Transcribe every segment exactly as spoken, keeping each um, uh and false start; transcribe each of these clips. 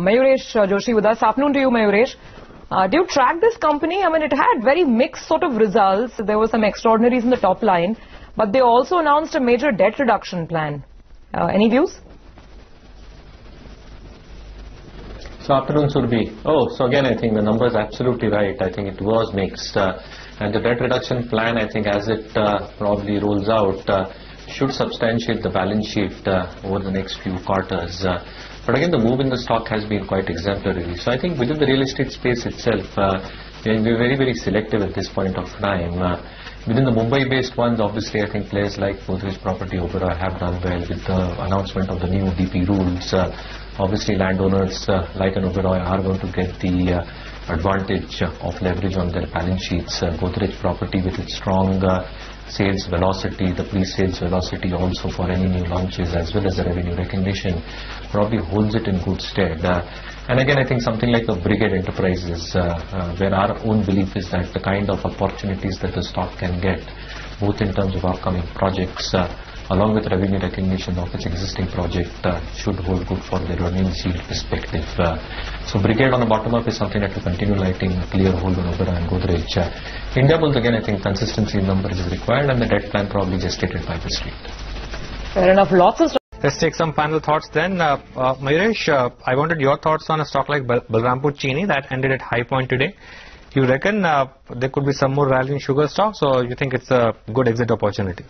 Mayuresh uh, Joshi with us. Afternoon to you, Mayuresh. Uh, do you track this company? I mean, it had very mixed sort of results. There were some extraordinaries in the top line, but they also announced a major debt reduction plan. Uh, any views? So afternoon, Surbi. Oh, so again, I think the number is absolutely right. I think it was mixed. Uh, and the debt reduction plan, I think as it uh, probably rolls out, uh, should substantiate the balance sheet uh, over the next few quarters. Uh, but again, the move in the stock has been quite exemplary. So I think within the real estate space itself, uh, we're very, very selective at this point of time. Uh, within the Mumbai-based ones, obviously, I think players like Godrej Property Oberoi have done well with the announcement of the new D P rules. Uh, obviously, landowners uh, like an Oberoi are going to get the uh, advantage of leverage on their balance sheets. Uh, Godrej Property with its strong uh, sales velocity, the pre-sales velocity also for any new launches as well as the revenue recognition probably holds it in good stead. Uh, and again, I think something like a Brigade Enterprises, uh, uh, where our own belief is that the kind of opportunities that the stock can get, both in terms of upcoming projects, uh, along with revenue recognition of its existing project, uh, should hold good for the earnings yield perspective. Uh, so Brigade on the bottom up is something that will continue lighting a clear hold on Oberoi and Godrej. Uh, India Bulls, again, I think consistency in numbers is required, and the debt plan probably gestated by the street. Fair enough. Lots of. Let's take some final thoughts then. Uh, uh, Mayuresh, uh, I wanted your thoughts on a stock like Bal Balrampur Chini that ended at high point today. You reckon uh, there could be some more rally in sugar stocks, or you think it's a good exit opportunity?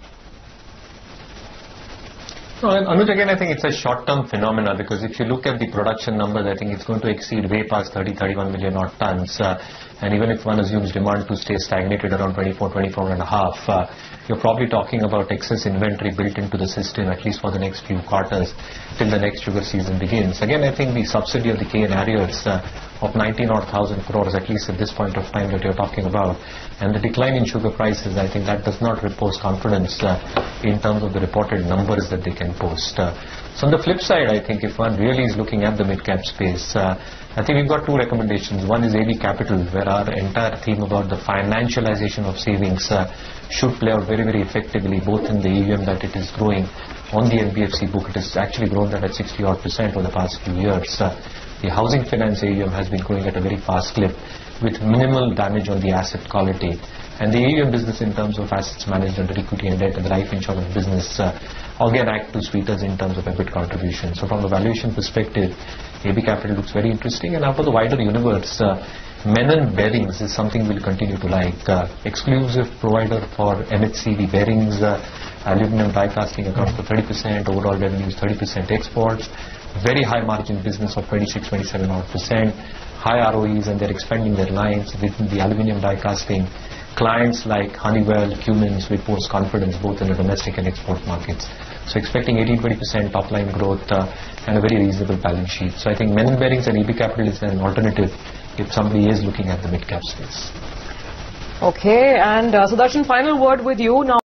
No, Anuj, again, I think it's a short-term phenomena, because if you look at the production numbers, I think it's going to exceed way past thirty, thirty-one million odd tons. Uh, and even if one assumes demand to stay stagnated around twenty-four, twenty-four and a half, uh, you're probably talking about excess inventory built into the system, at least for the next few quarters, till the next sugar season begins. Again, I think the subsidy of the cane arrears uh, of nineteen odd thousand crores, at least at this point of time that you're talking about, and the decline in sugar prices, I think that does not repose confidence uh, in terms of the reported numbers that they can post. Uh, so on the flip side, I think if one really is looking at the mid-cap space, uh, I think we've got two recommendations. One is A B Capital, where our entire theme about the financialization of savings uh, should play out very, very effectively, both in the A U M that it is growing on the N B F C book. It has actually grown that at sixty odd percent over the past few years. Uh, the housing finance A U M has been growing at a very fast clip with minimal damage on the asset quality. And the A U M business in terms of assets managed under equity and debt, and the life insurance business uh, again act to sweeters in terms of EBIT contribution. So from a valuation perspective, A B Capital looks very interesting. And now for the wider universe, uh, Menon Bearings is something we'll continue to like. Uh, exclusive provider for M H C V bearings, uh, aluminum die casting accounts for thirty percent, overall revenues thirty percent exports, very high margin business of twenty-six, twenty-seven odd percent, high R O Es, and they're expanding their lines within the aluminum die casting. Clients like Honeywell, Cummins with most confidence both in the domestic and export markets. So expecting eighteen to twenty percent top line growth uh, and a very reasonable balance sheet. So I think Menon Bearings and A B Capital is an alternative if somebody is looking at the mid-cap space. Okay, and uh, Sudarshan, final word with you now.